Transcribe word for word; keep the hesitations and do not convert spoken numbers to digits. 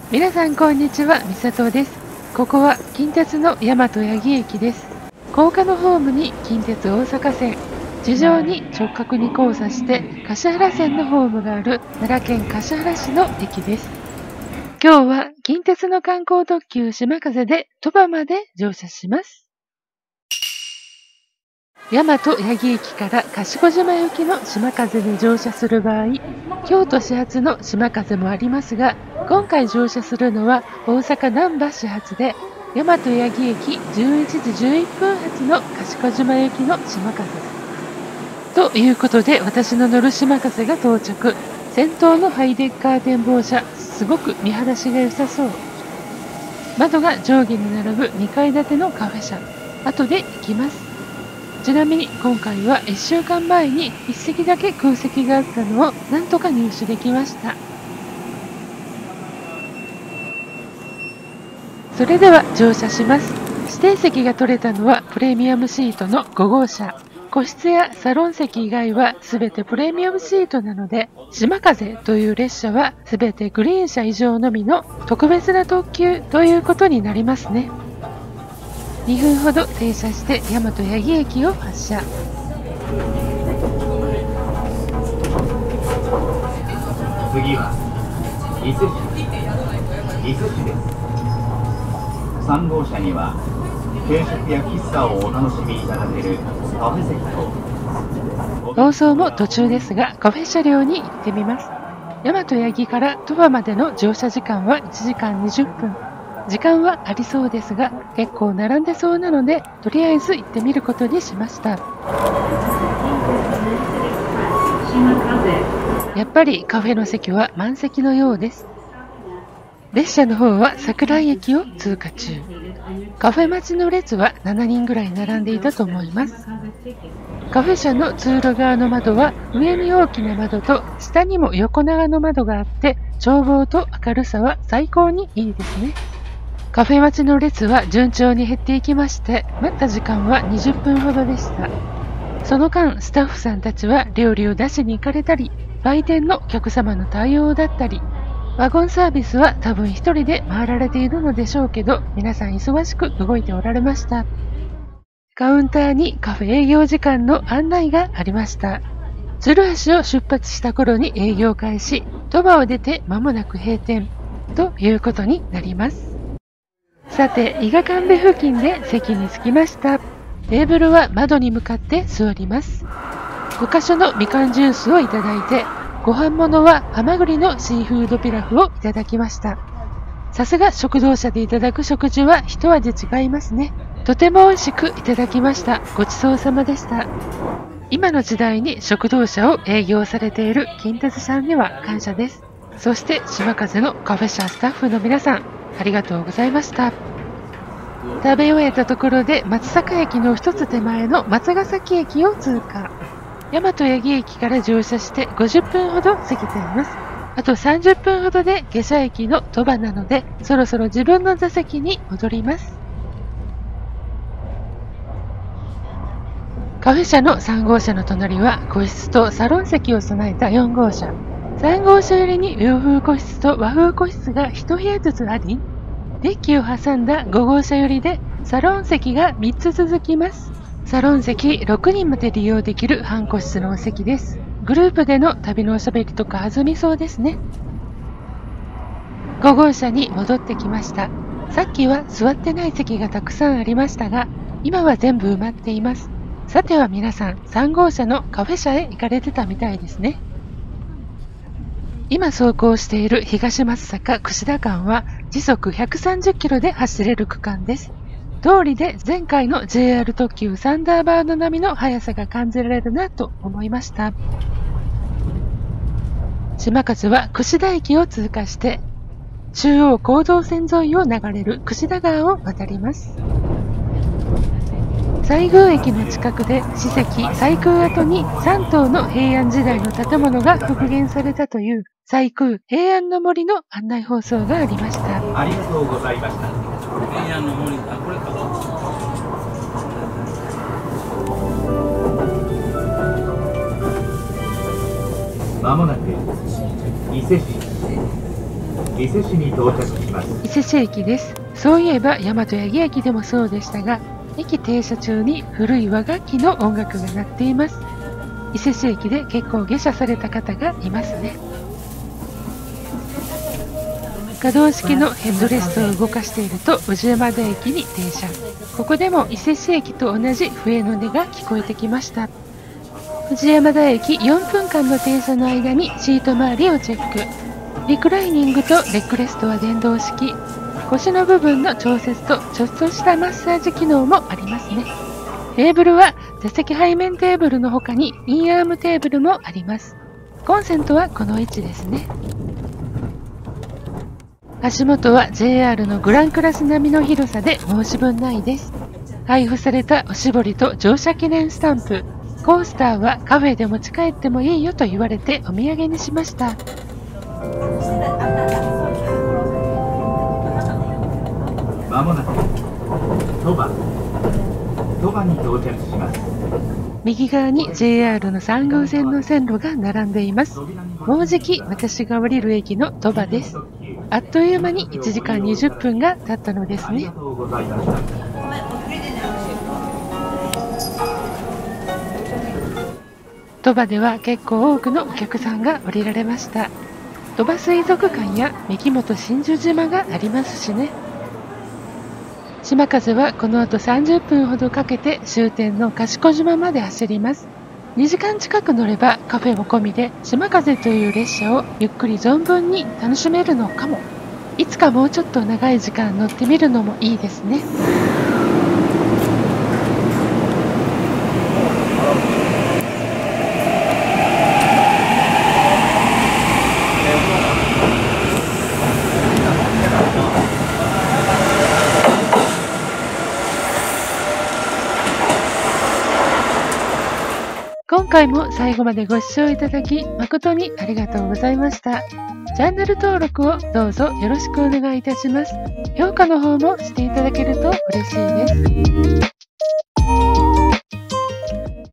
皆さんこんにちは、みさとです。ここは近鉄の大和八木駅です。高架のホームに近鉄大阪線、地上に直角に交差して橿原線のホームがある奈良県橿原市の駅です。今日は近鉄の観光特急しまかぜで鳥羽まで乗車します。大和八木駅から賢島行きのしまかぜに乗車する場合、京都始発のしまかぜもありますが、今回乗車するのは大阪難波始発で、大和八木駅じゅういちじじゅういっぷん発の賢島行きのしまかぜ。ということで、私の乗るしまかぜが到着。先頭のハイデッカー展望車、すごく見晴らしが良さそう。窓が上下に並ぶにかい建てのカフェ車。後で行きます。ちなみに今回はいっしゅうかんまえにいっ席だけ空席があったのをなんとか入手できました。それでは乗車します。指定席が取れたのはプレミアムシートのごごうしゃ。個室やサロン席以外はすべてプレミアムシートなので、しまかぜという列車はすべてグリーン車以上のみの特別な特急ということになりますね。にふんほど停車して大和八木駅を発車。 次は伊勢市伊勢市です。さんごうしゃには軽食や喫茶をお楽しみいただけるカフェ席と、 放送も途中ですがカフェ車両に行ってみます。大和八木から鳥羽までの乗車時間はいちじかんにじゅっぷん。時間はありそうですが、結構並んでそうなので、とりあえず行ってみることにしました。やっぱりカフェの席は満席のようです。列車の方は桜井駅を通過中。カフェ待ちの列はしちにんぐらい並んでいたと思います。カフェ車の通路側の窓は上に大きな窓と下にも横長の窓があって、眺望と明るさは最高にいいですね。カフェ待ちの列は順調に減っていきまして、待った時間はにじゅっぷんほどでした。その間、スタッフさんたちは料理を出しに行かれたり、売店のお客様の対応だったり、ワゴンサービスは多分一人で回られているのでしょうけど、皆さん忙しく動いておられました。カウンターにカフェ営業時間の案内がありました。鶴橋を出発した頃に営業開始、鳥羽を出て間もなく閉店ということになります。さて、伊賀神戸付近で席に着きました。テーブルは窓に向かって座ります。ごかしょのみかんジュースをいただいて、ご飯物はハマグリのシーフードピラフをいただきました。さすが食堂車でいただく食事は一味違いますね。とても美味しくいただきました。ごちそうさまでした。今の時代に食堂車を営業されている近鉄さんには感謝です。そしてしまかぜのカフェ車スタッフの皆さん、ありがとうございました。食べ終えたところで松阪駅の一つ手前の松ヶ崎駅を通過。大和八木駅から乗車してごじゅっぷんほど過ぎています。あとさんじゅっぷんほどで下車駅の鳥羽なので、そろそろ自分の座席に戻ります。カフェ車のさんごうしゃの隣は個室とサロン席を備えたよんごうしゃ。さんごうしゃ寄りに洋風個室と和風個室がいち部屋ずつあり、デッキを挟んだごごうしゃ寄りでサロン席がみっつ続きます。サロン席ろくにんまで利用できる半個室のお席です。グループでの旅のおしゃべりとか弾みそうですね。ごごうしゃに戻ってきました。さっきは座ってない席がたくさんありましたが、今は全部埋まっています。さては皆さん、さんごうしゃのカフェ車へ行かれてたみたいですね。今走行している東松阪串田間は時速ひゃくさんじゅっキロで走れる区間です。通りで前回の ジェイアール 特急サンダーバード並みの速さが感じられるなと思いました。しまかぜは串田駅を通過して、中央行動線沿いを流れる串田川を渡ります。西宮駅の近くで史跡西宮跡にさんとうの平安時代の建物が復元されたという西宮平安の森の案内放送がありました。 ありがとうございました。 平安の森、あ、これか。 まもなく伊勢市伊勢市に到着します。 伊勢市駅です。そういえば大和八木駅でもそうでしたが、駅停車中に古い和楽器の音楽が鳴っています。伊勢市駅で結構下車された方がいますね。可動式のヘッドレストを動かしていると宇治山田駅に停車。ここでも伊勢市駅と同じ笛の音が聞こえてきました。宇治山田駅よんぷんかんの停車の間にシート周りをチェック。リクライニングとレッグレストは電動式。腰の部分の調節とちょっとしたマッサージ機能もありますね。テーブルは座席背面テーブルの他にインアームテーブルもあります。コンセントはこの位置ですね。足元は ジェイアール のグランクラス並みの広さで申し分ないです。配布されたおしぼりと乗車記念スタンプ。コースターはカフェで持ち帰ってもいいよと言われてお土産にしました。 まもなく鳥羽鳥羽に到着します。 右側に ジェイアール のさんごうせんの線路が並んでいます。もうじき私が降りる駅の鳥羽です。あっという間にいちじかんにじゅっぷんが経ったのですね。鳥羽では結構多くのお客さんが降りられました。鳥羽水族館や三木本真珠島がありますしね。島風はこの後さんじゅっぷんほどかけて終点の賢島まで走ります。にじかん近く乗ればカフェも込みで島風という列車をゆっくり存分に楽しめるのかも。いつかもうちょっと長い時間乗ってみるのもいいですね。今回も最後までご視聴いただき誠にありがとうございました。チャンネル登録をどうぞよろしくお願いいたします。評価の方もしていただけると嬉しいです。